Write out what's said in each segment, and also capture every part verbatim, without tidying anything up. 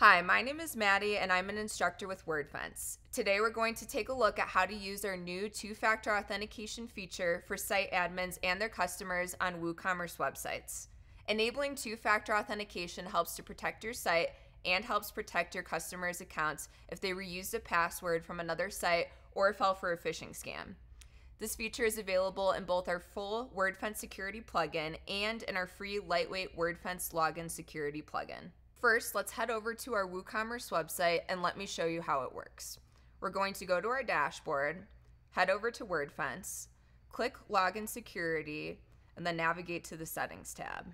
Hi, my name is Maddie and I'm an instructor with Wordfence. Today we're going to take a look at how to use our new two-factor authentication feature for site admins and their customers on WooCommerce websites. Enabling two-factor authentication helps to protect your site and helps protect your customers' accounts if they reused a password from another site or fell for a phishing scam. This feature is available in both our full Wordfence Security plugin and in our free lightweight Wordfence Login Security plugin. First, let's head over to our WooCommerce website and let me show you how it works. We're going to go to our dashboard, head over to Wordfence, click Login Security, and then navigate to the Settings tab.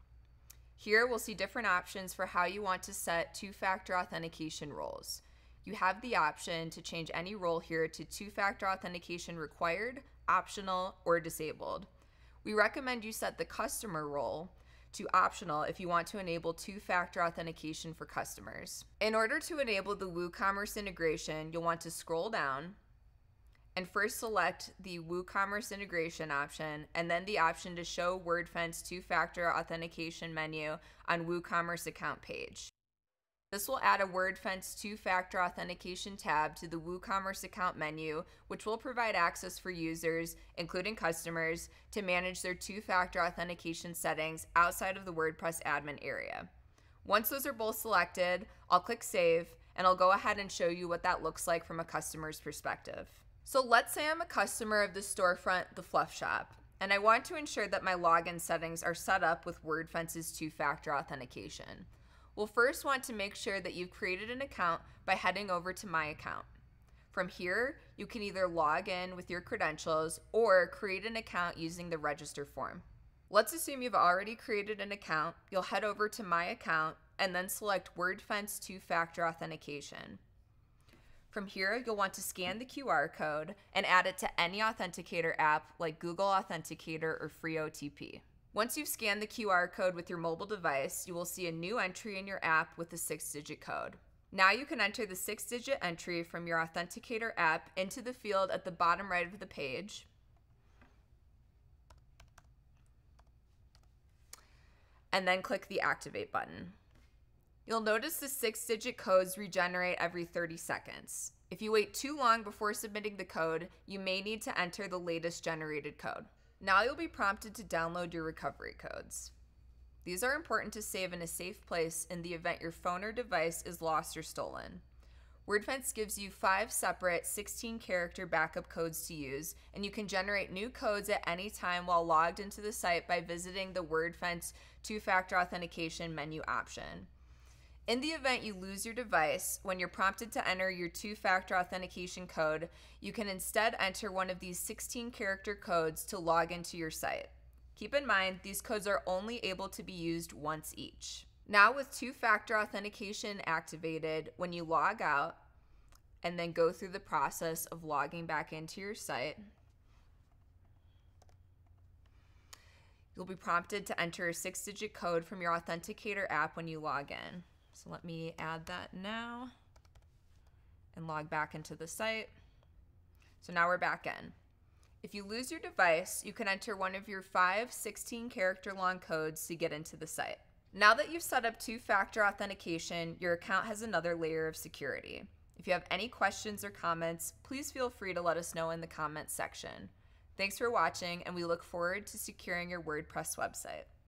Here we'll see different options for how you want to set two-factor authentication roles. You have the option to change any role here to two-factor authentication required, optional, or disabled. We recommend you set the customer role to optional if you want to enable two-factor authentication for customers. In order to enable the WooCommerce integration, you'll want to scroll down and first select the WooCommerce integration option and then the option to show Wordfence two-factor authentication menu on WooCommerce account page. This will add a Wordfence two-factor authentication tab to the WooCommerce account menu, which will provide access for users, including customers, to manage their two-factor authentication settings outside of the WordPress admin area. Once those are both selected, I'll click Save, and I'll go ahead and show you what that looks like from a customer's perspective. So let's say I'm a customer of the storefront, The Fluff Shop, and I want to ensure that my login settings are set up with Wordfence's two-factor authentication. We'll first want to make sure that you've created an account by heading over to My Account. From here, you can either log in with your credentials or create an account using the register form. Let's assume you've already created an account. You'll head over to My Account and then select Wordfence two-factor authentication. From here, you'll want to scan the Q R code and add it to any authenticator app like Google Authenticator or Free O T P. Once you've scanned the Q R code with your mobile device, you will see a new entry in your app with a six-digit code. Now you can enter the six-digit entry from your Authenticator app into the field at the bottom right of the page. And then click the Activate button. You'll notice the six-digit codes regenerate every thirty seconds. If you wait too long before submitting the code, you may need to enter the latest generated code. Now you'll be prompted to download your recovery codes. These are important to save in a safe place in the event your phone or device is lost or stolen. Wordfence gives you five separate sixteen character backup codes to use, and you can generate new codes at any time while logged into the site by visiting the Wordfence two-factor authentication menu option. In the event you lose your device, when you're prompted to enter your two-factor authentication code, you can instead enter one of these sixteen character codes to log into your site. Keep in mind, these codes are only able to be used once each. Now with two-factor authentication activated, when you log out and then go through the process of logging back into your site, you'll be prompted to enter a six-digit code from your Authenticator app when you log in. So let me add that now and log back into the site. So now we're back in. If you lose your device, you can enter one of your five sixteen character long codes to get into the site. Now that you've set up two-factor authentication, your account has another layer of security. If you have any questions or comments, please feel free to let us know in the comments section. Thanks for watching, and we look forward to securing your WordPress website.